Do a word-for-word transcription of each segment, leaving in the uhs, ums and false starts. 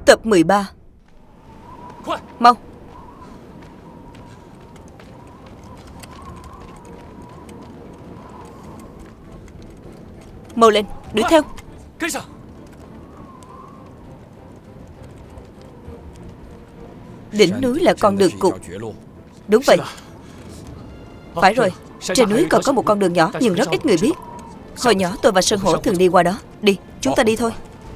Tập mười ba. Mau. Mau lên, đuổi theo. Đỉnh núi là con đường cụt. Đúng vậy. Phải rồi, trên núi còn có một con đường nhỏ nhưng rất ít người biết. Hồi nhỏ tôi và Sơn Hổ thường đi qua đó. Đi, chúng ta đi thôi.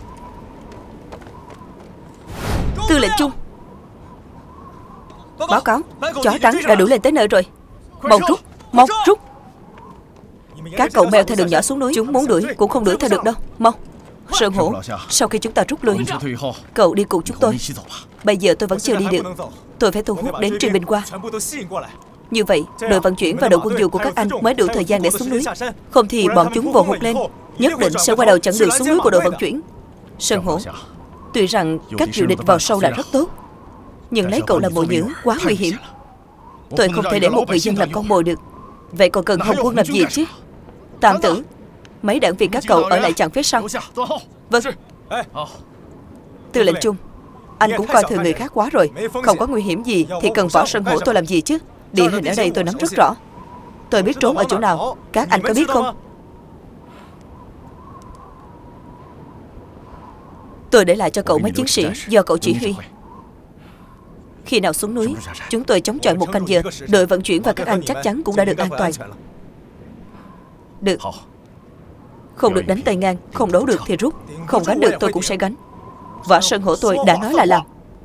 Tư lệnh Trung. Báo cáo, chó trắng đã đuổi lên tới nơi rồi. Mau rút, mau rút. Các cậu mèo theo đường nhỏ xuống núi. Chúng muốn đuổi cũng không đuổi theo được đâu. Mau. Sơn Hổ, sau khi chúng ta rút lui, cậu đi cùng chúng tôi. Bây giờ tôi vẫn chưa đi được. Tôi phải thu hút đến truyền binh qua. Như vậy, đội vận chuyển và đội quân dù của các anh mới đủ thời gian để xuống núi. Không thì bọn chúng vồ hụt lên, nhất định sẽ qua đầu chặn đường xuống núi của đội vận chuyển. Sơn Hổ, tuy rằng cách dụ địch vào sâu là rất tốt, nhưng lấy cậu làm mồi nhử quá nguy hiểm. Tôi không thể để một người dân làm con mồi được. Vậy còn cần Hồng quân làm gì chứ? Tam tử, mấy đảng viên các cậu ở lại chặn phía sau. Vâng. Tư lệnh Trung, anh cũng coi thường người khác quá rồi. Không có nguy hiểm gì thì cần võ Sơn Hổ tôi làm gì chứ? Địa hình ở đây tôi nắm rất rõ. Tôi biết trốn ở chỗ nào. Các anh có biết không? Tôi để lại cho cậu mấy chiến sĩ do cậu chỉ huy. Khi nào xuống núi, chúng tôi chống chọi một canh giờ. Đội vận chuyển và các anh chắc chắn cũng đã được an toàn. Được. Không được đánh tay ngang. Không đấu được thì rút. Không gánh được tôi cũng sẽ gánh. Võ Sơn Hổ tôi đã nói là làm.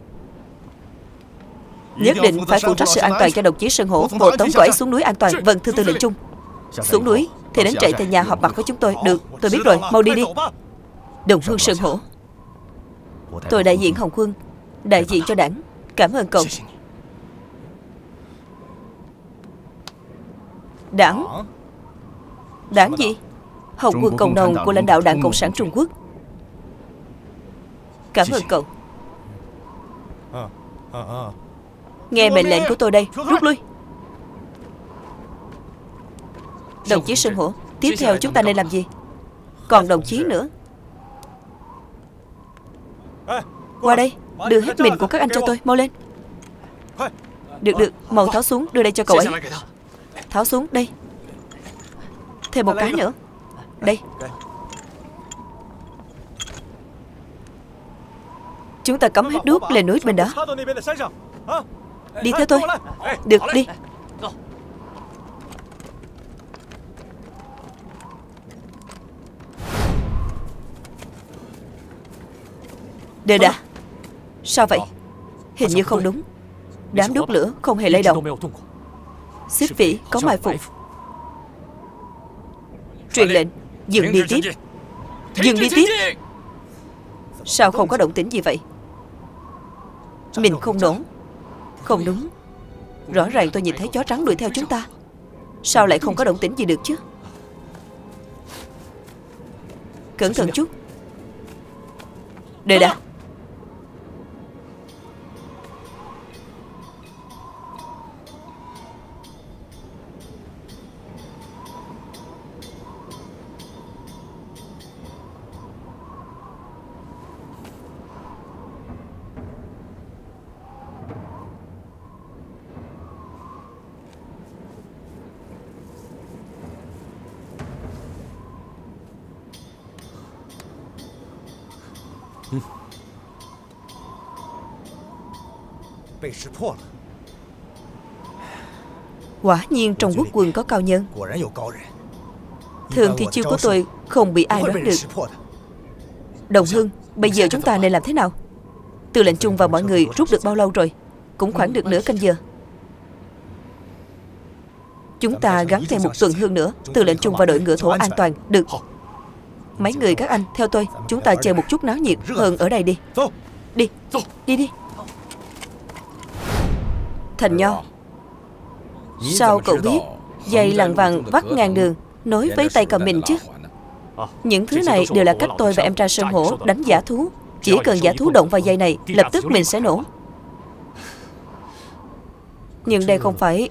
Nhất định phải phụ trách sự an toàn cho đồng chí Sơn Hổ. Hộ tống cậu ấy xuống núi an toàn. Vâng, thưa Tư lệnh Trung. Xuống núi thì đến chạy về nhà họp mặt với chúng tôi. Được, tôi biết rồi, mau đi đi. Đồng hương Sơn Hổ, tôi đại diện Hồng quân, đại diện cho đảng. Cảm ơn cậu. Đảng? Đảng gì? Hồng quân cộng đồng của lãnh đạo Đảng Cộng sản Trung Quốc. Cảm ơn cậu. Nghe mệnh lệnh của tôi đây, rút lui. Đồng chí Sơn Hổ, tiếp theo chúng ta nên làm gì? Còn đồng chí nữa. Qua đây, đưa hết mình của các anh cho tôi, mau lên. Được được, mau tháo xuống, đưa đây cho cậu ấy. Tháo xuống, đây. Thêm một cái nữa. Đây. Chúng ta cắm hết đuốc lên núi bên đó. Đi theo tôi. Được, đi. Đợi đã. Sao vậy? Hình như không đúng. Đám đuốc lửa không hề lay động. Xích Vĩ có mai phục. Truyền lệnh, dừng đi tiếp. Dừng đi tiếp. Sao không có động tĩnh gì vậy? Mình không nổ. Không đúng. Rõ ràng tôi nhìn thấy chó trắng đuổi theo chúng ta. Sao lại không có động tĩnh gì được chứ? Cẩn thận chút. Đợi đã. Quả nhiên trong quốc quân có cao nhân. Thường thì chiêu của tôi không bị ai đoán được. Đồng hương, bây giờ chúng ta nên làm thế nào? Tư lệnh Trung và mọi người rút được bao lâu rồi? Cũng khoảng được nửa canh giờ. Chúng ta gắn thêm một tuần hương nữa. Tư lệnh Trung và đội ngựa thổ an toàn. Được. Mấy người các anh theo tôi. Chúng ta chơi một chút náo nhiệt hơn ở đây đi. Đi, đi đi. Thành Nho, sao cậu biết dây lằn vàng vắt ngang đường nối với tay cầm mình chứ? Những thứ này đều là cách tôi và em trai Sơn Hổ đánh giả thú. Chỉ cần giả thú động vào dây này, lập tức mình sẽ nổ. Nhưng đây không phải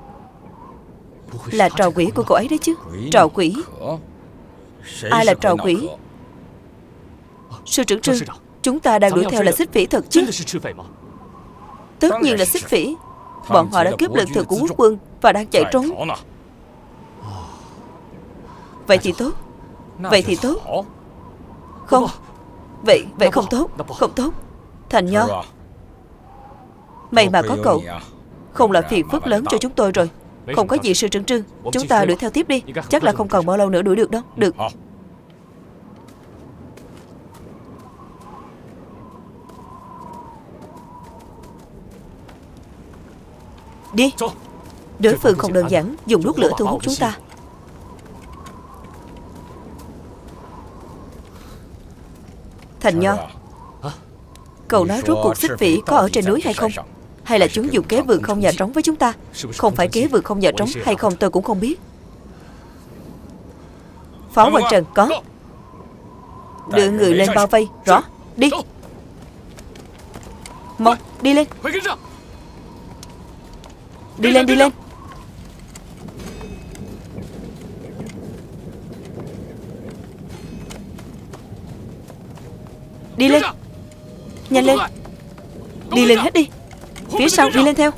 là trò quỷ của cậu ấy đấy chứ. Trò quỷ? Ai là trò quỷ? Sư trưởng Trương. Chúng ta đang đuổi theo là xích phỉ thật chứ? Tất nhiên là xích phỉ. Bọn họ đã cướp lương thực của quốc quân và đang chạy trốn. Vậy thì tốt. Vậy thì tốt. Không. Vậy, vậy không tốt. Không tốt. Thành Nho, may mà có cậu, không là phiền phức lớn cho chúng tôi rồi. Không có gì sư trưởng Trương, chúng ta đuổi theo tiếp đi. Chắc là không còn bao lâu nữa đuổi được đâu. Được. Đi. Đối phương không đơn giản dùng đuốc lửa thu hút chúng ta. Thành Nho, cậu nói rốt cuộc xích phỉ có ở trên núi hay không? Hay là chúng dùng kế vườn không nhà trống với chúng ta? Không phải kế vườn không nhà trống hay không tôi cũng không biết. Phó Quan Trần, có. Đưa người lên bao vây. Rõ. Đi. Mau, đi lên. Đi lên, đi lên. Đi lên. Nhanh lên. Đi lên hết đi. Phía sau đi lên theo.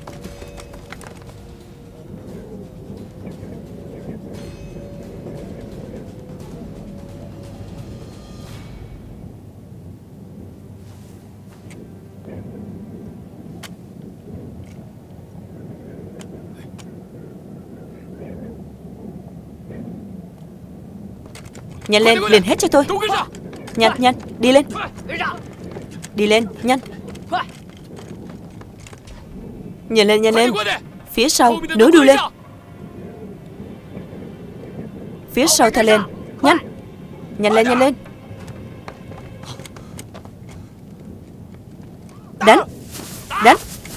Nhanh lên, liền hết cho tôi. Nhanh, nhanh, đi lên. Đi lên, nhanh. Nhanh lên, nhanh lên. Phía sau, nối đuôi lên. Phía sau thay lên. Nhanh. Nhanh lên, nhanh lên. Đánh. Đánh.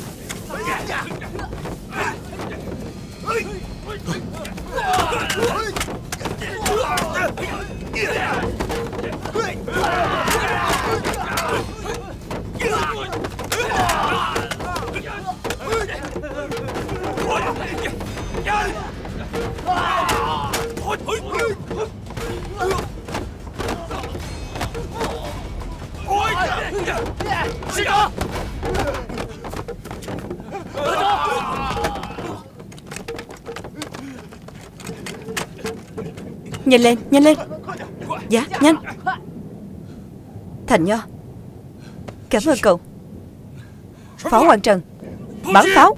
Nhanh lên, nhanh lên. Dạ, nhanh. Thành Nho, cảm ơn cậu. Phó Quan Trần, bắn pháo.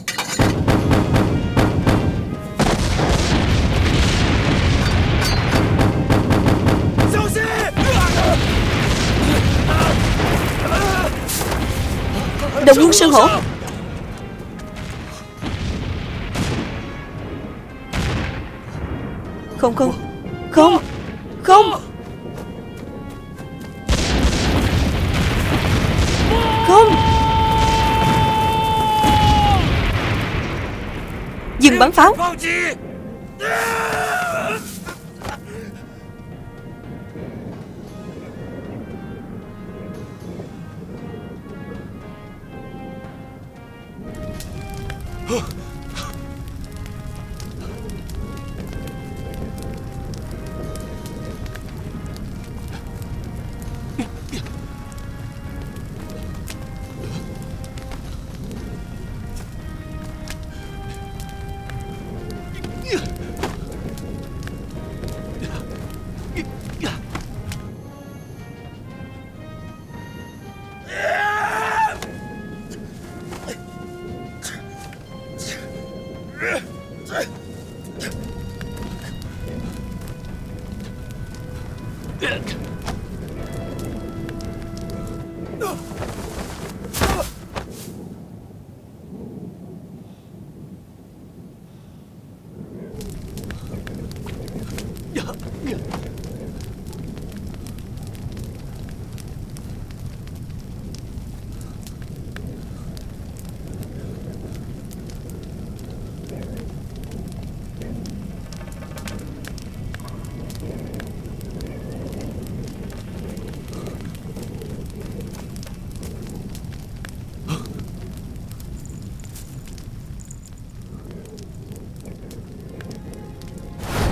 Đồng Quân Sơn Hổ. Không, không. Không. Không. Không. Dừng bắn pháo.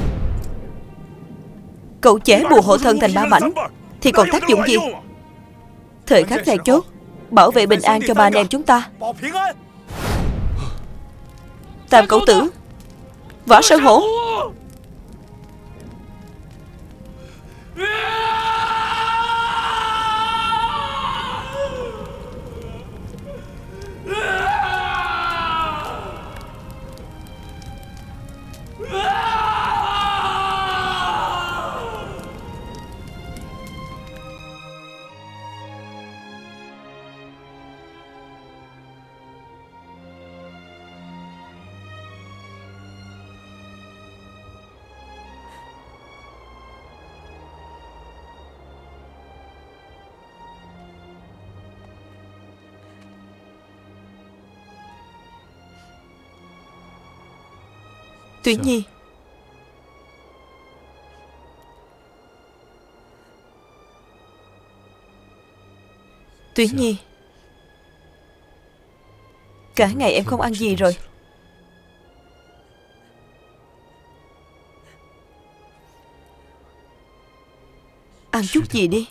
Cậu chẻ bùa hộ thân thành ba mảnh thì còn tác dụng gì? Thời khắc then chốt, bảo vệ bình an cho ba anh em chúng ta. Tam cẩu tử, Võ Sơn Hổ. Tuyển Nhi, Tuyển Nhi, cả ngày em không ăn gì rồi. Ăn chút gì đi.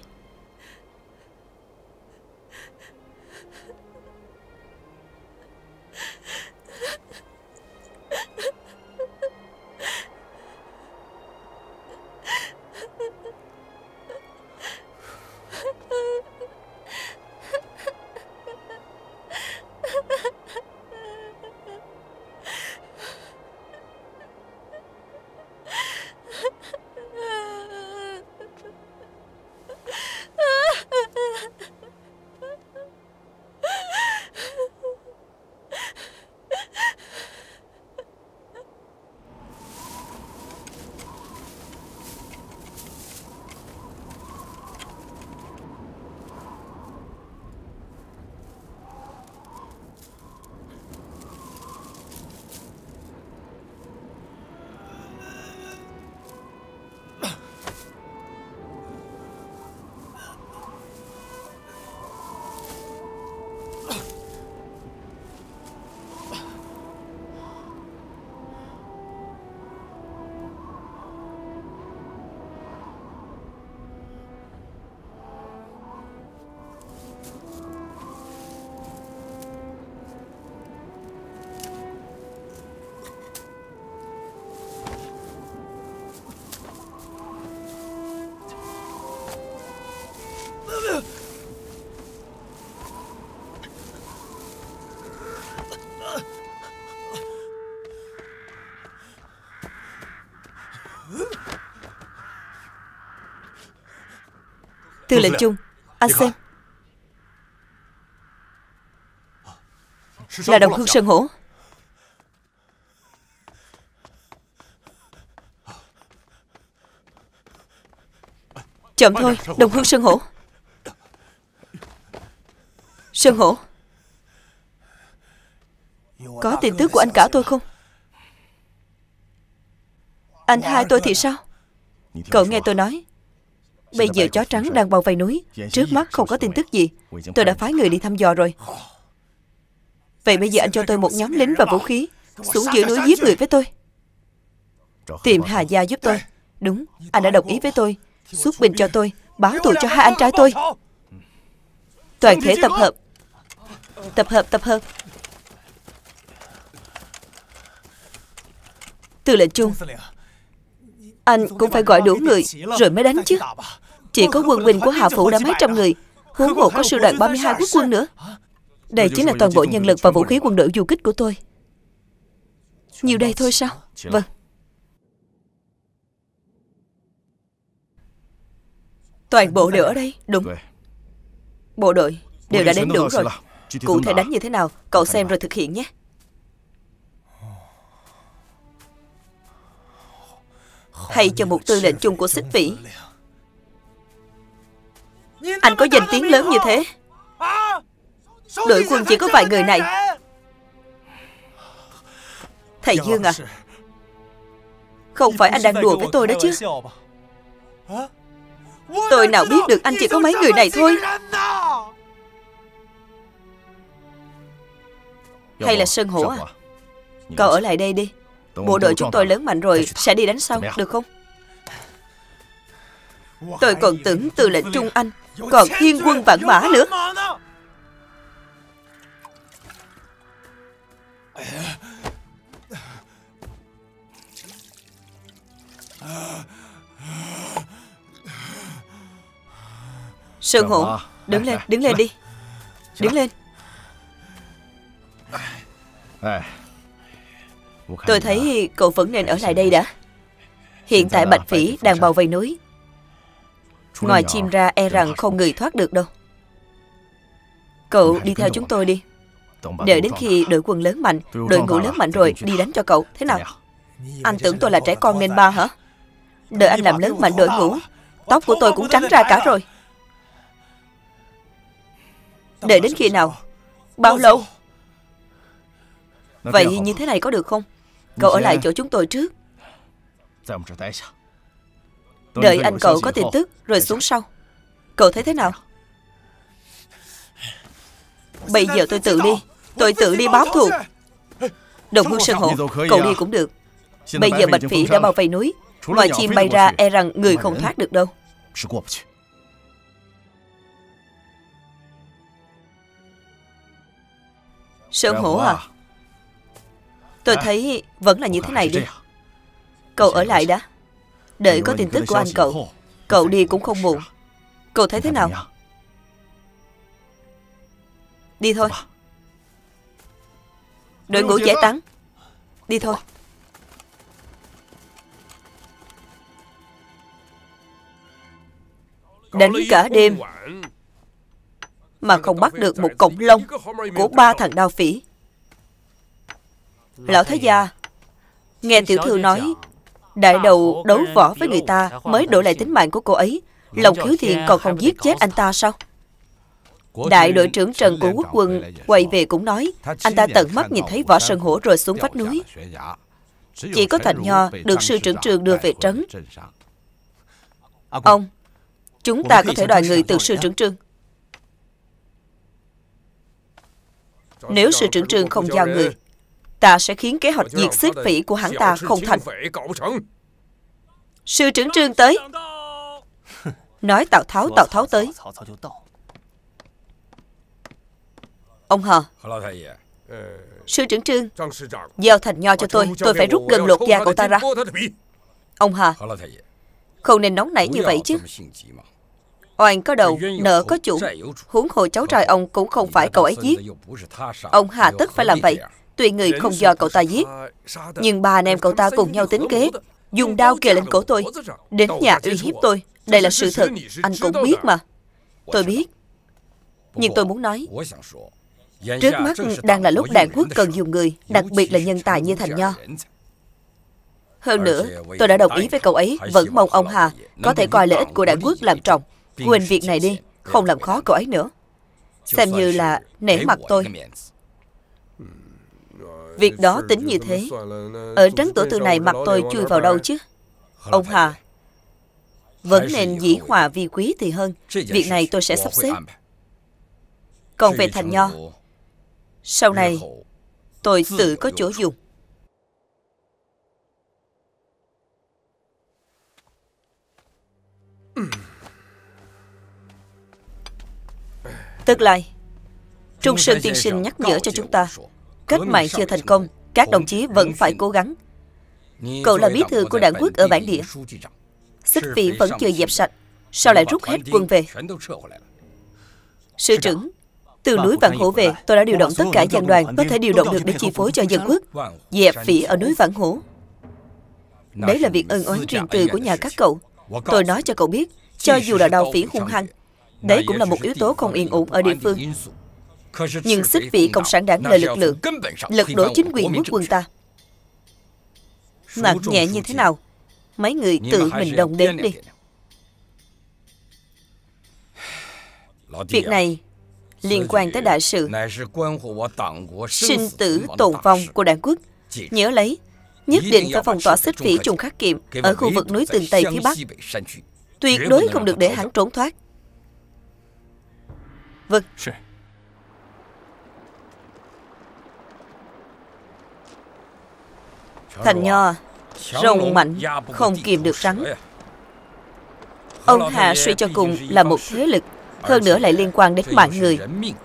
Tư lệnh Chung, anh xem. Là Đồng Hương Sơn Hổ. Chậm thôi, Đồng Hương Sơn Hổ. Sơn Hổ, có tin tức của anh cả tôi không? Anh hai tôi thì sao? Cậu nghe tôi nói, bây giờ chó trắng đang bao vây núi, trước mắt không có tin tức gì. Tôi đã phái người đi thăm dò rồi. Vậy bây giờ anh cho tôi một nhóm lính và vũ khí, xuống giữa núi giết người với tôi. Tìm Hà Gia giúp tôi. Đúng, anh đã đồng ý với tôi, xuất binh cho tôi, báo thù cho hai anh trai tôi. Toàn thể tập hợp. Tập hợp, tập hợp. Tư lệnh Chung, anh cũng phải gọi đủ người rồi mới đánh chứ. Chỉ có quân binh của Hà Phủ đã mấy trăm người, huống hồ có sư đoàn ba mươi hai quốc quân nữa. Đây chính là toàn bộ nhân lực và vũ khí quân đội du kích của tôi. Nhiều đây thôi sao? Vâng. Toàn bộ đều ở đây. Đúng. Bộ đội đều đã đến đủ rồi. Cụ thể đánh như thế nào, cậu xem rồi thực hiện nhé. Hay cho một tư lệnh chung của Xích Vĩ. Anh có danh tiếng lớn như thế, đội quân chỉ có vài người này. Thầy Dương à, không phải anh đang đùa với tôi đó chứ? Tôi nào biết được anh chỉ có mấy người này thôi. Hay là Sơn Hổ à, cậu ở lại đây đi. Bộ đội chúng tôi lớn mạnh rồi, sẽ đi đánh sau, được không? Tôi còn tưởng tư lệnh Trung Anh còn thiên quân vạn mã nữa. Sơn Hổ, đứng lên, đứng lên đi. Đứng lên. Tôi thấy cậu vẫn nên ở lại đây đã. Hiện tại Bạch Phỉ đang bao vây núi. Ngoài chim ra e rằng không người thoát được đâu. Cậu đi theo chúng tôi đi. Đợi đến khi đội quân lớn mạnh, đội ngũ lớn mạnh rồi đi đánh cho cậu. Thế nào? Anh tưởng tôi là trẻ con nên ba hả? Đợi anh làm lớn mạnh đội ngũ, tóc của tôi cũng trắng ra cả rồi. Đợi đến khi nào? Bao lâu? Vậy như thế này có được không? Cậu ở lại chỗ chúng tôi trước. Đợi anh cậu có tin tức rồi xuống sau. Cậu thấy thế nào? Bây giờ tôi tự đi. Tôi tự đi báo thù. Đồng Vương Sơn Hổ, cậu đi cũng được. Bây giờ Bạch Phỉ đã bao vây núi. Ngoài chim bay ra e rằng người không thoát được đâu. Sơn Hổ à, tôi thấy vẫn là như thế này đi. Cậu ở lại đã. Đợi có tin tức của anh cậu, cậu đi cũng không muộn. Cậu thấy thế nào? Đi thôi. Đội ngũ giải tán. Đi thôi. Đánh cả đêm mà không bắt được một cọng lông của ba thằng Đao Phỉ. Lão thái gia, nghe tiểu thư nói đại đầu đấu võ với người ta mới đổi lại tính mạng của cô ấy. Lòng khiếu thiện còn không giết chết anh ta sao? Đại đội trưởng Trần của quốc quân quay về cũng nói anh ta tận mắt nhìn thấy Võ Sơn Hổ rơi xuống vách núi. Chỉ có Thành Nho được sư trưởng Trường đưa về trấn. Ông, chúng ta có thể đòi người từ sư trưởng Trương. Nếu sư trưởng Trương không giao người, ta sẽ khiến kế hoạch diệt xích phỉ của hắn ta không thành. Sư trưởng Trương tới. Nói Tào Tháo, Tào Tháo tới. Ông Hờ, sư trưởng Trương giao Thành Nho cho tôi. Tôi phải rút gần lột da cậu ta ra. Ông Hờ, không nên nóng nảy như vậy chứ. Oan có đầu, nợ có chủ. Huống hồ cháu trai ông cũng không phải cậu ấy giết. Ông hà tất phải làm vậy. Tuy người không do cậu ta giết, nhưng ba anh em cậu ta cùng nhau tính kế, dùng đao kề lên cổ tôi, đến nhà uy hiếp tôi. Đây là sự thật, anh cũng biết mà. Tôi biết. Nhưng tôi muốn nói, trước mắt đang là lúc Đảng Quốc cần dùng người, đặc biệt là nhân tài như Thành Nho. Hơn nữa, tôi đã đồng ý với cậu ấy, vẫn mong ông Hà có thể coi lợi ích của Đảng Quốc làm trọng. Quên việc này đi, không làm khó cậu ấy nữa. Xem như là nể mặt tôi. Việc đó tính như thế, ở trấn Tổ Tư này mặt tôi chui vào đâu chứ? Ông Hà, vẫn nên dĩ hòa vi quý thì hơn. Việc này tôi sẽ sắp xếp. Còn về Thành Nho, sau này tôi tự có chỗ dùng. Tức lại, Trung Sơn tiên sinh nhắc nhở cho chúng ta, cách mạng chưa thành công, các đồng chí vẫn phải cố gắng. Cậu là bí thư của Đảng Quốc ở bản địa, xích phỉ vẫn chưa dẹp sạch, sao lại rút hết quân về? Sư trưởng, từ núi Vạn Hổ về, tôi đã điều động tất cả dân đoàn có thể điều động được để chi phối cho dân quốc, dẹp phỉ ở núi Vạn Hổ. Đấy là việc ân oán riêng tư của nhà các cậu. Tôi nói cho cậu biết, cho dù là Đao Phỉ hung hăng, đấy cũng là một yếu tố không yên ổn ở địa phương. Nhưng xích phỉ Cộng sản Đảng là lực lượng lật đổ chính quyền quốc quân ta. Nặng nhẹ như thế nào, mấy người tự mình đồng đếm đi. Việc này liên quan tới đại sự sinh tử tồn vong của Đảng Quốc. Nhớ lấy, nhất định phải phong tỏa xích phỉ Trùng Khắc Kiệm ở khu vực núi Tường Tây phía Bắc. Tuyệt đối không được để hắn trốn thoát. Vâng. Thành Nho, rồng mạnh không kìm được rắn. Ông Hà suy cho cùng là một thế lực, hơn nữa lại liên quan đến mạng người.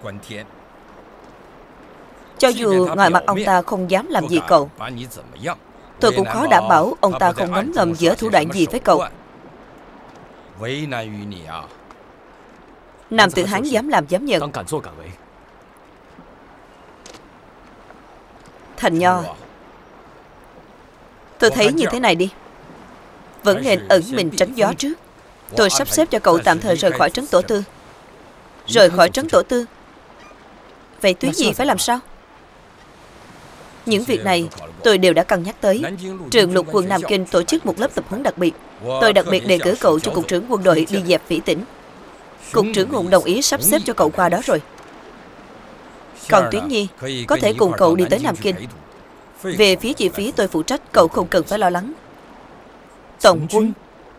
Cho dù ngoài mặt ông ta không dám làm gì cậu, tôi cũng khó đảm bảo ông ta không ngấm ngầm giữa thủ đoạn gì với cậu. Nam tử Hán dám làm dám nhận. Thành Nho, tôi thấy như thế này đi, vẫn nên ẩn mình tránh gió trước. Tôi sắp xếp cho cậu tạm thời rời khỏi trấn Tổ Tư. Rời khỏi trấn Tổ Tư. Vậy Tuyến Nhi phải làm sao? Những việc này tôi đều đã cân nhắc tới. Trường Lục Quân Nam Kinh tổ chức một lớp tập huấn đặc biệt. Tôi đặc biệt đề cử cậu cho cục trưởng quân đội đi dẹp Phỉ Tỉnh. Cục trưởng Hùng đồng ý sắp xếp cho cậu qua đó rồi. Còn Tuyến Nhi có thể cùng cậu đi tới Nam Kinh. Về phía chi phí tôi phụ trách, cậu không cần phải lo lắng. Tổng quân,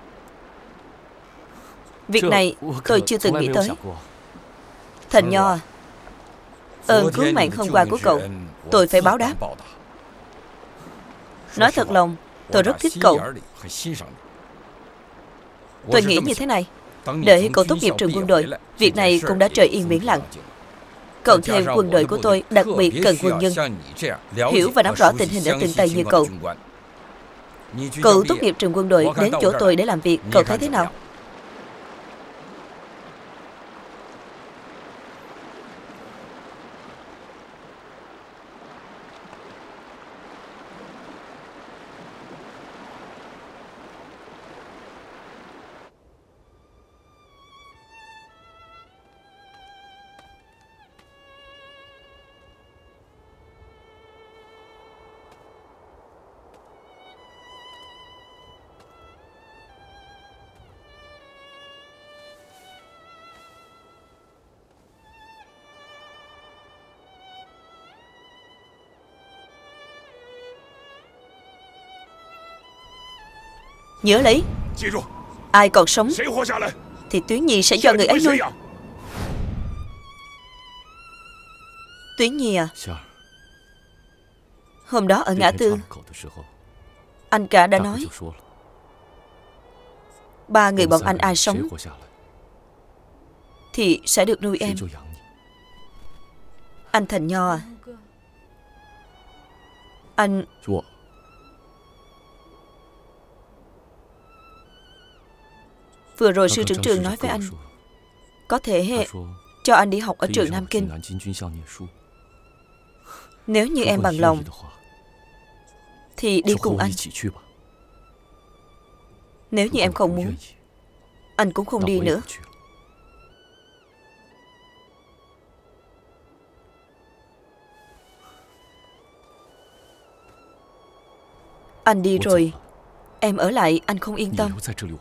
việc này tôi chưa từng nghĩ tới. Thành Nho à, ơn cứu mạng hôm qua của cậu tôi phải báo đáp. Nói thật lòng, tôi rất thích cậu. Tôi nghĩ như thế này, đợi cậu tốt nghiệp trường quân đội, việc này cũng đã trời yên biển lặng. Cộng thêm quân đội của tôi đặc biệt cần quân nhân hiểu và nắm rõ tình hình ở từng Tây như cậu. Cậu tốt nghiệp trường quân đội đến chỗ tôi để làm việc, cậu thấy thế nào? Nhớ lấy, ai còn sống thì Tuyến Nhi sẽ do người ấy nuôi. Tuyến Nhi à, hôm đó ở ngã tư, anh cả đã nói ba người bọn anh ai sống thì sẽ được nuôi em. Anh Thành Nho à, anh vừa rồi sư trưởng trường nói với anh có thể cho anh đi học ở trường Nam Kinh. Nếu như em bằng lòng thì đi cùng anh. Nếu như em không muốn, anh cũng không đi nữa. Anh đi rồi, em ở lại anh không yên tâm.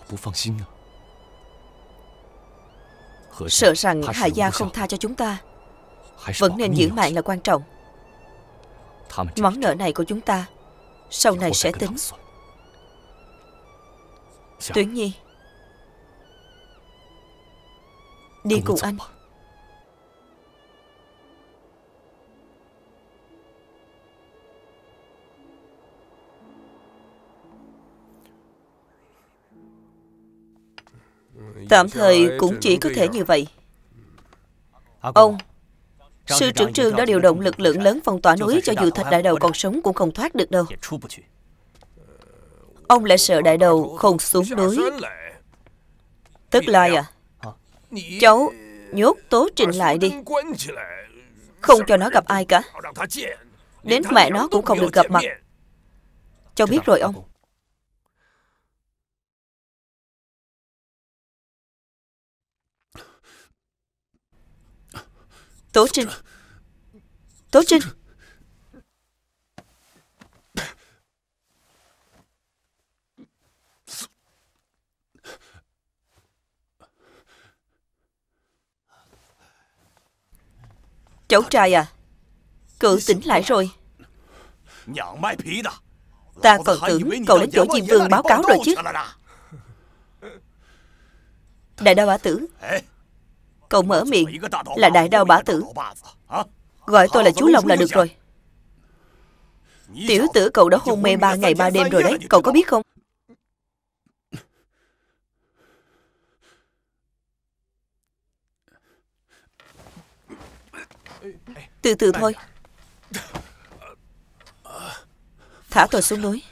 Sợ rằng Hà gia không tha cho chúng ta, vẫn nên giữ mạng là quan trọng. Món nợ này của chúng ta sau này sẽ tính. Tuyến Nhi, đi cùng anh. Tạm thời cũng chỉ có thể như vậy. Ông, sư trưởng trường đã điều động lực lượng lớn phong tỏa núi, cho dù Thạch đại đầu còn sống cũng không thoát được đâu. Ông lại sợ đại đầu không xuống núi. Tức Lai à, cháu nhốt Tố Trình lại đi, không cho nó gặp ai cả. Đến mẹ nó cũng không được gặp mặt. Cháu biết rồi ông. Tố Trinh, Tố Trinh. Cháu trai à, cậu tỉnh lại rồi. Ta còn tưởng cậu đến chỗ Diêm Vương báo cáo rồi chứ. Đại Đao Bá Tử, cậu mở miệng là Đại Đao Bá Tử, gọi tôi là chú Long là được rồi. Tiểu tử cậu đã hôn mê ba ngày ba đêm rồi đấy, cậu có biết không? Từ từ thôi. Thả tôi xuống núi.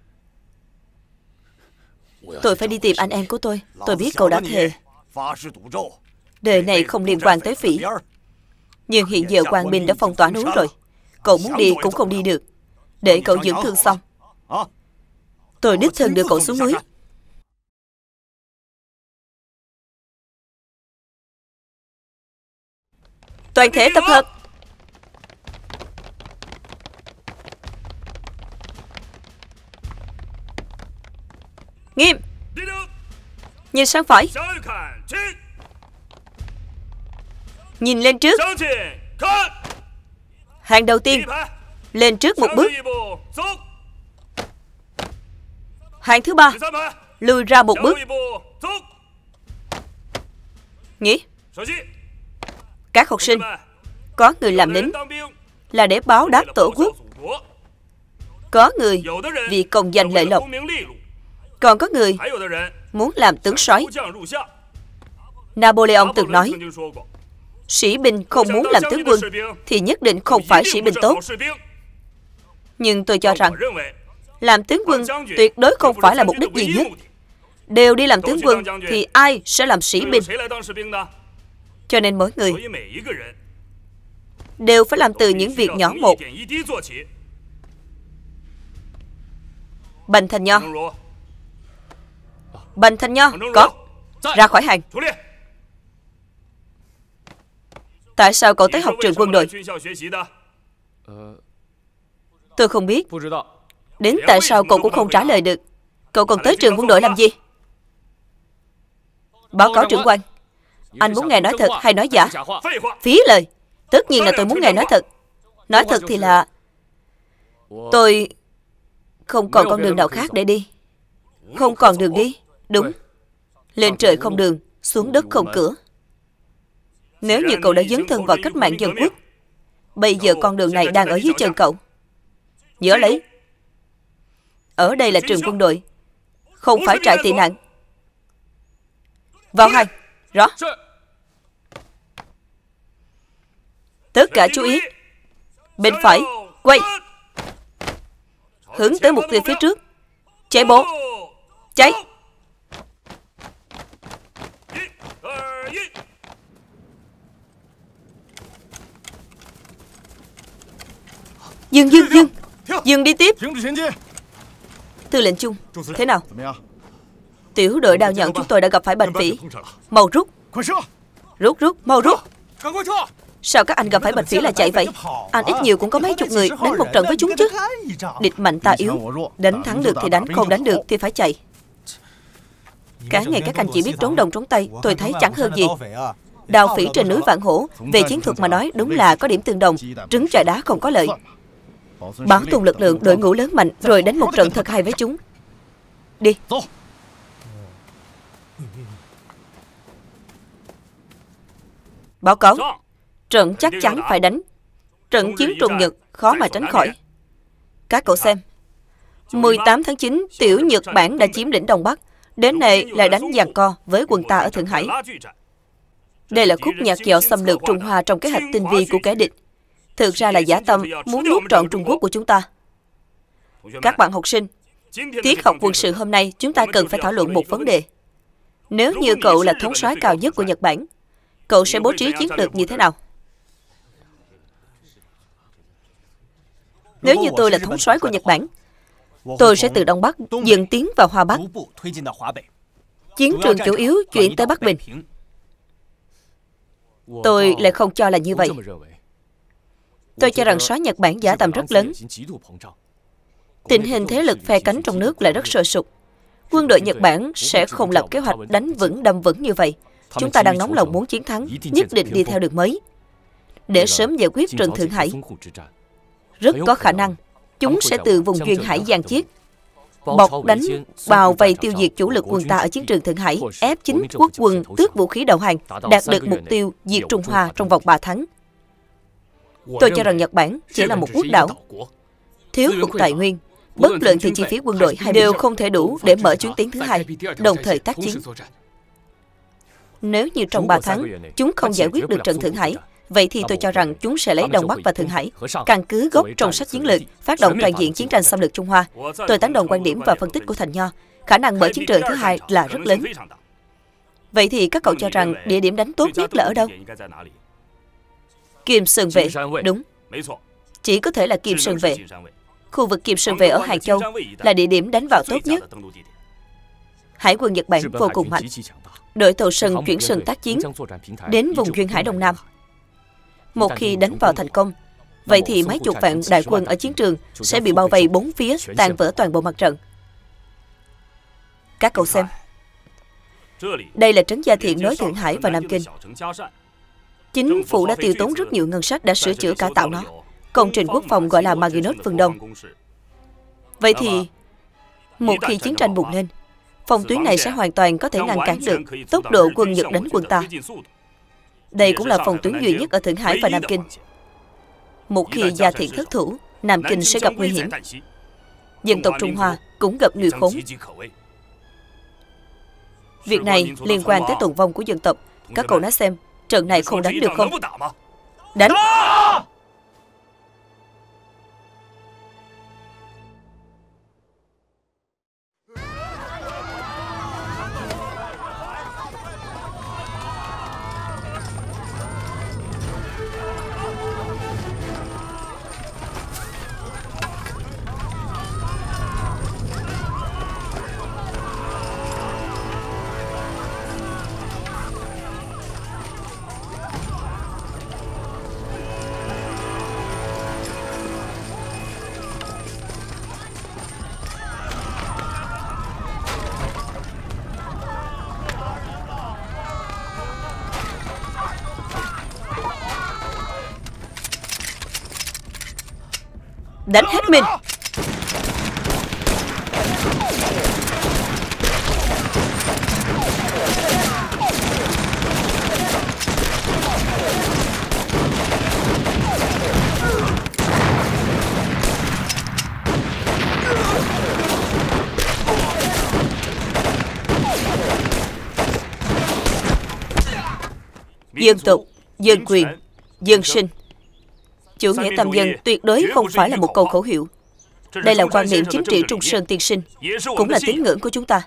Tôi phải đi tìm anh em của tôi. Tôi biết cậu đã thề đời này không liên quan tới Phỉ. Nhưng hiện giờ Quang Minh đã phong tỏa núi rồi. Cậu muốn đi cũng không đi được. Để cậu dưỡng thương xong, tôi đích thân đưa cậu xuống núi. Toàn thể tập hợp. Nghiêm. Nhìn sang phải. Nhìn lên trước. Hàng đầu tiên lên trước một bước. Hàng thứ ba lùi ra một bước. Nghĩ, các học sinh, có người làm lính là để báo đáp tổ quốc, có người vì công danh lợi lộc, còn có người muốn làm tướng soái. Napoleon từng nói, sĩ binh không muốn làm tướng quân thì nhất định không phải sĩ binh tốt. Nhưng tôi cho rằng làm tướng quân tuyệt đối không phải là mục đích duy nhất. Đều đi làm tướng quân thì ai sẽ làm sĩ binh? Cho nên mỗi người đều phải làm từ những việc nhỏ một. Bành Thành Nho. Bành Thành Nho, có. Ra khỏi hàng. Tại sao cậu tới học trường quân đội? Tôi không biết. Đến tại sao cậu cũng không trả lời được. Cậu còn tới trường quân đội làm gì? Báo cáo trưởng quan, anh muốn nghe nói thật hay nói giả? Phí lời. Tất nhiên là tôi muốn nghe nói thật. Nói thật thì là tôi không còn con đường nào khác để đi. Không còn đường đi. Đúng. Lên trời không đường, xuống đất không cửa. Nếu như cậu đã dấn thân vào cách mạng dân quốc, bây giờ con đường này đang ở dưới chân cậu. Nhớ lấy, ở đây là trường quân đội, không phải trại tị nạn. Vào hàng. Rõ. Tất cả chú ý. Bên phải, quay. Hướng tới mục tiêu phía trước. Chạy bộ. Chạy. Dừng, dừng, dừng. Dừng đi tiếp. Tư lệnh chung, thế nào? Tiểu đội đào nhận chúng tôi đã gặp phải Bành Phỉ. Mau rút. Rút, rút, mau rút. Sao các anh gặp phải Bành Phỉ là chạy vậy? Anh ít nhiều cũng có mấy chục người, đánh một trận với chúng chứ. Địch mạnh ta yếu, đánh thắng được thì đánh, không đánh được thì phải chạy. Cả ngày các anh chỉ biết trốn đồng trốn tây, tôi thấy chẳng hơn gì. Đào phỉ trên núi Vạn Hổ, về chiến thuật mà nói đúng là có điểm tương đồng. Trứng chọi đá không có lợi. Bảo tồn lực lượng đội ngũ lớn mạnh, rồi đánh một trận thật hay với chúng. Đi. Báo cáo, trận chắc chắn phải đánh. Trận chiến Trung Nhật khó mà tránh khỏi. Các cậu xem, mười tám tháng chín, tiểu Nhật Bản đã chiếm lĩnh Đông Bắc. Đến nay lại đánh giằng co với quân ta ở Thượng Hải. Đây là khúc nhạc dạo xâm lược Trung Hoa trong kế hoạch tinh vi của kẻ địch. Thực ra là giả tâm muốn nuốt trọn Trung Quốc của chúng ta. Các bạn học sinh, tiết học quân sự hôm nay chúng ta cần phải thảo luận một vấn đề. Nếu như cậu là thống soái cao nhất của Nhật Bản, cậu sẽ bố trí chiến lược như thế nào? Nếu như tôi là thống soái của Nhật Bản, tôi sẽ từ Đông Bắc dần tiến vào Hoa Bắc. Chiến trường chủ yếu chuyển tới Bắc Bình. Tôi lại không cho là như vậy. Tôi cho rằng soái Nhật Bản giả tầm rất lớn. Tình hình thế lực phe cánh trong nước lại rất sôi sục. Quân đội Nhật Bản sẽ không lập kế hoạch đánh vững đâm vững như vậy. Chúng ta đang nóng lòng muốn chiến thắng, nhất định đi theo đường mới, để sớm giải quyết trận Thượng Hải. Rất có khả năng chúng sẽ từ vùng duyên hải Giang Chiết bọc đánh vào vây tiêu diệt chủ lực quân ta ở chiến trường Thượng Hải, ép chính quốc quân tước vũ khí đầu hàng, đạt được mục tiêu diệt Trung Hoa trong vòng ba tháng. Tôi cho rằng Nhật Bản chỉ là một quốc đảo, thiếu hụt tài nguyên, bất luận thì chi phí quân đội hay đều không thể đủ để mở chuyến tiến thứ hai, đồng thời tác chiến. Nếu như trong ba tháng chúng không giải quyết được trận Thượng Hải, Vậy thì tôi cho rằng chúng sẽ lấy Đông Bắc và Thượng Hải căn cứ gốc trong sách chiến lược, phát động toàn diện chiến tranh xâm lược Trung Hoa. Tôi tán đồng quan điểm và phân tích của Thành Nho. Khả năng mở chiến trường thứ hai là rất lớn. Vậy thì các cậu cho rằng địa điểm đánh tốt nhất là ở đâu? Kim Sơn Vệ, đúng. Chỉ có thể là Kim Sơn Vệ. Khu vực Kim Sơn Vệ ở Hàng Châu là địa điểm đánh vào tốt nhất. Hải quân Nhật Bản vô cùng mạnh. Đội Tàu Sơn chuyển sân tác chiến đến vùng duyên hải Đông Nam. Một khi đánh vào thành công, vậy thì mấy chục vạn đại quân ở chiến trường sẽ bị bao vây bốn phía, tan vỡ toàn bộ mặt trận. Các cậu xem. Đây là trấn Gia Thiện nối Thượng Hải và Nam Kinh. Chính phủ đã tiêu tốn rất nhiều ngân sách đã sửa chữa cải tạo nó. Công trình quốc phòng gọi là Maginot phương Đông. Vậy thì, một khi chiến tranh bùng lên, phòng tuyến này sẽ hoàn toàn có thể ngăn cản được tốc độ quân Nhật đánh quân ta. Đây cũng là phòng tuyến duy nhất ở Thượng Hải và Nam Kinh. Một khi Gia Thiện thất thủ, Nam Kinh sẽ gặp nguy hiểm. Dân tộc Trung Hoa cũng gặp nguy khốn. Việc này liên quan tới tồn vong của dân tộc. Các cậu nói xem, trận này không đánh được không? Đánh! Đánh hết mình! Dân tộc, dân quyền, dân sinh. Chủ nghĩa tam dân tuyệt đối không phải là một câu khẩu hiệu. Đây là quan niệm chính trị Trung Sơn tiên sinh, cũng là tín ngưỡng của chúng ta.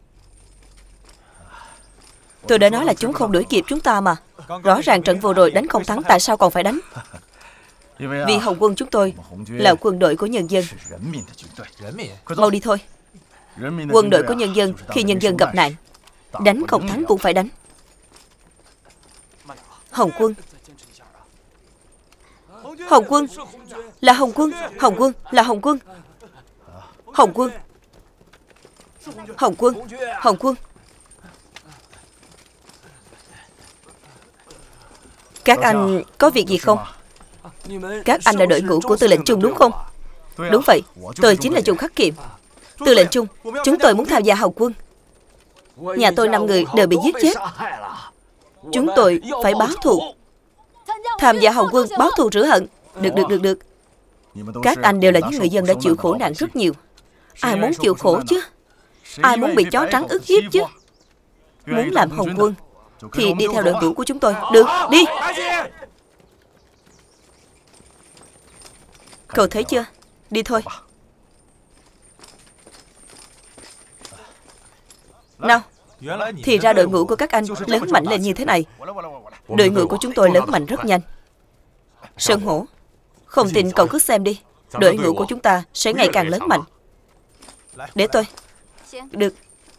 Tôi đã nói là chúng không đuổi kịp chúng ta mà. Rõ ràng trận vừa rồi đánh không thắng, tại sao còn phải đánh? Vì Hồng quân chúng tôi là quân đội của nhân dân. Mau đi thôi. Quân đội của nhân dân khi nhân dân gặp nạn, đánh không thắng cũng phải đánh. Hồng quân, Hồng quân, là Hồng quân, Hồng quân, là Hồng quân. Hồng quân, Hồng quân, Hồng quân. Các anh có việc gì không? Các anh là đội ngũ của Tư lệnh Trung đúng không? Đúng vậy, tôi chính là Trung Khắc Kiệm. Tư lệnh Trung, chúng tôi muốn tham gia Hồng quân. Nhà tôi năm người đều bị giết chết. Chúng tôi phải báo thù. Tham gia Hồng quân báo thù rửa hận. Được, được, được, được. Các anh đều là những người dân đã chịu khổ nạn rất nhiều. Ai muốn chịu khổ chứ? Ai muốn bị chó trắng ức hiếp chứ? Muốn làm Hồng quân thì đi theo đội ngũ của chúng tôi. Được, đi. Cậu thấy chưa? Đi thôi. Nào, thì ra đội ngũ của các anh lớn mạnh lên như thế này. Đội ngũ của chúng tôi lớn mạnh rất nhanh. Sơn Hổ, không tin cậu cứ xem đi. Đội ngũ của chúng ta sẽ ngày càng lớn mạnh. Để tôi. Được.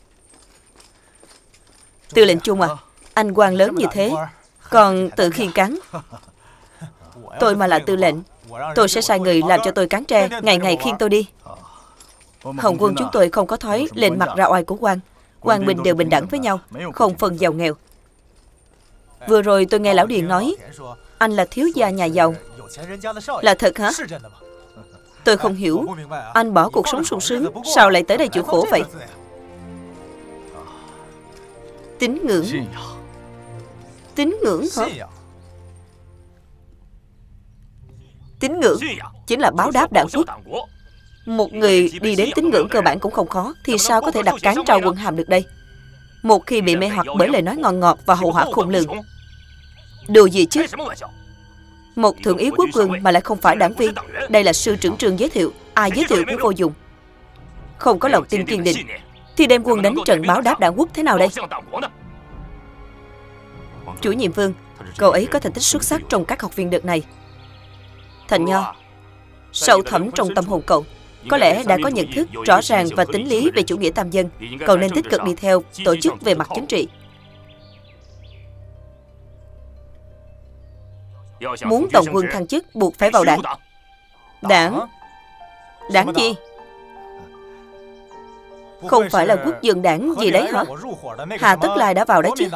Tư lệnh Trung à, anh quan lớn như thế, còn tự khiên cán. Tôi mà là tư lệnh, tôi sẽ sai người làm cho tôi cán tre, ngày ngày khiêng tôi đi. Hồng quân chúng tôi không có thói lên mặt ra oai của quan. Quan binh đều bình đẳng với nhau, không phân giàu nghèo. Vừa rồi tôi nghe Lão Điền nói anh là thiếu gia nhà giàu. Là thật hả? Tôi không hiểu. Anh bỏ cuộc sống sung sướng, sao lại tới đây chịu khổ vậy? Tín ngưỡng. Tín ngưỡng hả? Tín ngưỡng chính là báo đáp đạo quốc. Một người đi đến tín ngưỡng cơ bản cũng không khó, thì sao có thể đặt cán trao quân hàm được đây? Một khi bị mê hoặc bởi lời nói ngon ngọt và hậu hỏa khôn lường. Đồ gì chứ? Một thượng úy quốc quân mà lại không phải đảng viên. Đây là sư trưởng trường giới thiệu, ai giới thiệu cũng vô dụng. Không có lòng tin kiên định thì đem quân đánh trận báo đáp đảng quốc thế nào đây? Chủ nhiệm Vương, cậu ấy có thành tích xuất sắc trong các học viên đợt này. Thành Nho, sâu thẳm trong tâm hồn cậu có lẽ đã có nhận thức rõ ràng và tính lý về chủ nghĩa tam dân. Cậu nên tích cực đi theo tổ chức về mặt chính trị. Muốn tổng quân thăng chức buộc phải vào đảng. Đảng? Đảng gì? Không phải là quốc dân đảng gì đấy hả? Hà Tất Lai đã vào đấy chứ?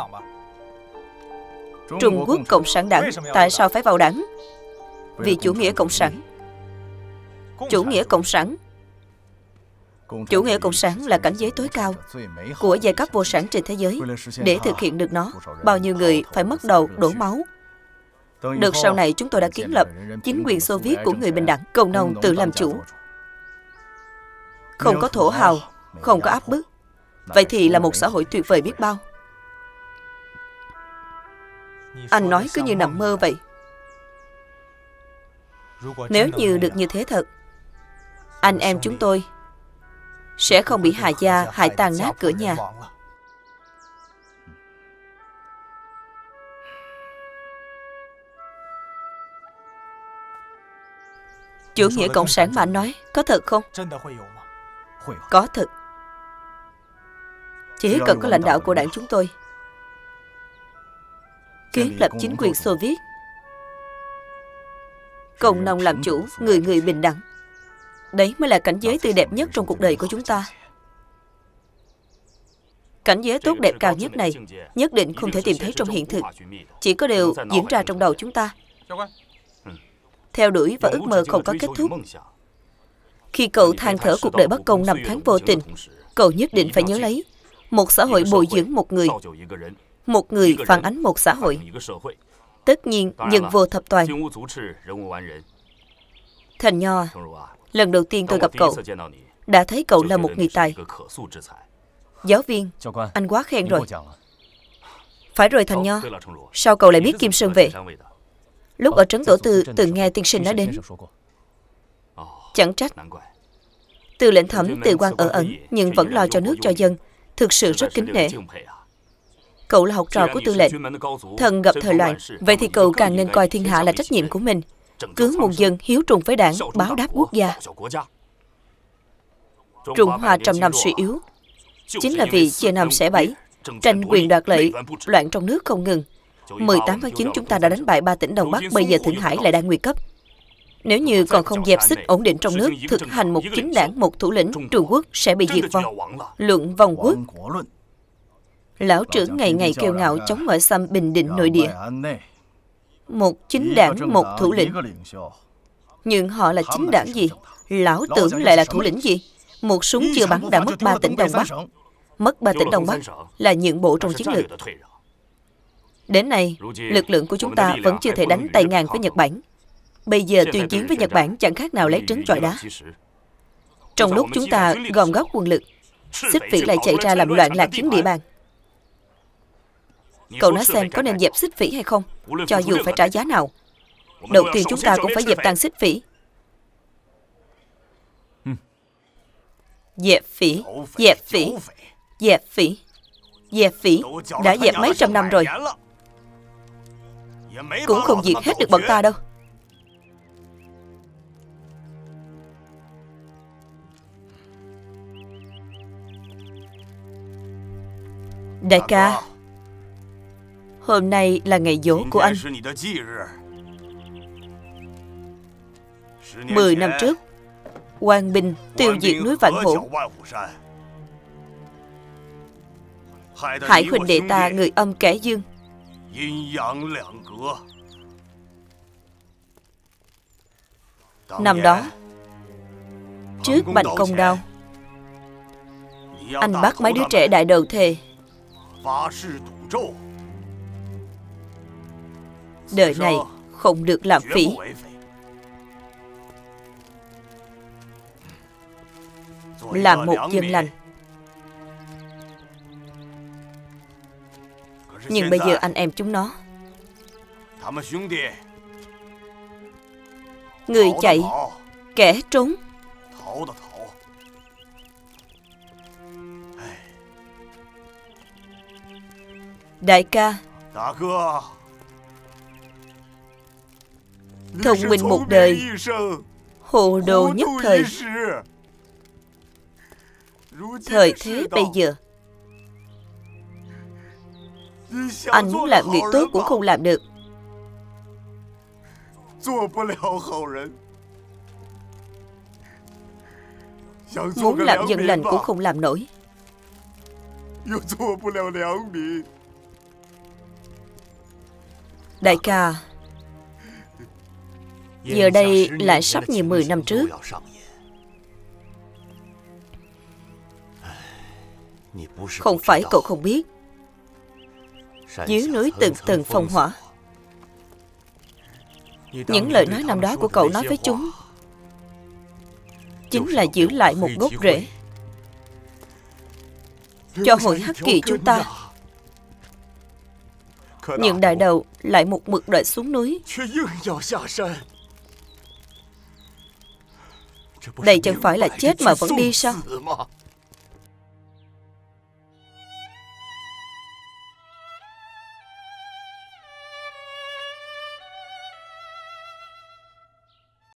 Trung Quốc Cộng sản Đảng tại sao phải vào đảng? Vì chủ nghĩa cộng sản. Chủ nghĩa cộng sản. Chủ nghĩa cộng sản là cảnh giới tối cao của giai cấp vô sản trên thế giới. Để thực hiện được nó, bao nhiêu người phải mất đầu, đổ máu. Đợt sau này chúng tôi đã kiến lập chính quyền Xô Viết của người bình đẳng, công nông tự làm chủ. Không có thổ hào, không có áp bức. Vậy thì là một xã hội tuyệt vời biết bao. Anh nói cứ như nằm mơ vậy. Nếu như được như thế thật, anh em chúng tôi sẽ không bị Hà gia hại tan nát cửa nhà. Chủ nghĩa cộng sản mà anh nói có thật không? Có thật. Chỉ cần có lãnh đạo của đảng chúng tôi kiến lập chính quyền Xô Viết, công nông làm chủ, người người bình đẳng. Đấy mới là cảnh giới tươi đẹp nhất trong cuộc đời của chúng ta. Cảnh giới tốt đẹp cao nhất này nhất định không thể tìm thấy trong hiện thực, chỉ có điều diễn ra trong đầu chúng ta. Theo đuổi và ước mơ không có kết thúc. Khi cậu than thở cuộc đời bất công năm tháng vô tình, cậu nhất định phải nhớ lấy, một xã hội bồi dưỡng một người, một người phản ánh một xã hội. Tất nhiên, nhân vô thập toàn. Thành Nho, lần đầu tiên tôi gặp cậu, đã thấy cậu là một người tài. Giáo viên, anh quá khen rồi. Phải rồi Thành Nho, sao cậu lại biết Kim Sơn Vệ? Lúc ở Trấn Tổ Tư từng nghe tiên sinh nói đến. Chẳng trách. Tư lệnh Thẩm từ quan ở ẩn, nhưng vẫn lo cho nước cho dân, thực sự rất kính nể. Cậu là học trò của tư lệnh, thần gặp thời loạn, vậy thì cậu càng nên coi thiên hạ là trách nhiệm của mình, cứu muôn dân, hiếu trùng với đảng, báo đáp quốc gia. Trung Hoa trăm năm suy yếu, chính là vì chia năm xẻ bảy, tranh quyền đoạt lợi, loạn trong nước không ngừng. mười tám tháng chín chúng ta đã đánh bại ba tỉnh Đông Bắc, bây giờ Thượng Hải lại đang nguy cấp. Nếu như còn không dẹp xích ổn định trong nước, thực hành một chính đảng, một thủ lĩnh, Trung Quốc sẽ bị diệt vong. Luận vong quốc. Lão trưởng ngày ngày kiêu ngạo chống ngoại xâm bình định nội địa. Một chính đảng, một thủ lĩnh. Nhưng họ là chính đảng gì? Lão tưởng lại là thủ lĩnh gì? Một súng chưa bắn đã mất ba tỉnh Đông Bắc. Mất ba tỉnh Đông Bắc là nhượng bộ trong chiến lược. Đến nay, lực lượng của chúng ta vẫn chưa thể đánh tay ngang với Nhật Bản. Bây giờ tuyên chiến với Nhật Bản chẳng khác nào lấy trứng chọi đá. Trong lúc chúng ta gom góp quân lực, Xích Phỉ lại chạy ra làm loạn lạc chiếm địa bàn. Cậu nói xem có nên dẹp Xích Phỉ hay không? Cho dù phải trả giá nào, đầu tiên chúng ta cũng phải dẹp tan Xích Phỉ. Dẹp phỉ, dẹp phỉ, dẹp phỉ, dẹp phỉ. Đã dẹp mấy trăm năm rồi, cũng không diệt hết được bọn ta đâu. Đại ca, hôm nay là ngày giỗ của anh. Mười năm trước, Quang binh tiêu diệt núi Vạn Hổ. Hải huynh đệ ta người âm kẻ dương. Năm đó, trước Bạch Công Đao, anh bắt mấy đứa trẻ đại đầu thề đời này không được làm phỉ. Làm một dân lành. Nhưng bây giờ anh em chúng nó Người chạy, kẻ trốn. Đại ca, thông minh một đời, hồ đồ nhất thời. Thời thế bây giờ, anh muốn làm người tốt cũng không làm được. Muốn làm dân lành cũng không làm nổi. Đại ca, giờ đây lại sắp như mười năm trước. Không phải cậu không biết, dưới núi từng từng phong hỏa. Những lời nói năm đó của cậu nói với chúng chính là giữ lại một gốc rễ cho hội Hắc Kỳ chúng ta. Nhưng đại đầu lại một mực đợi xuống núi. Đây chẳng phải là chết mà vẫn đi sao?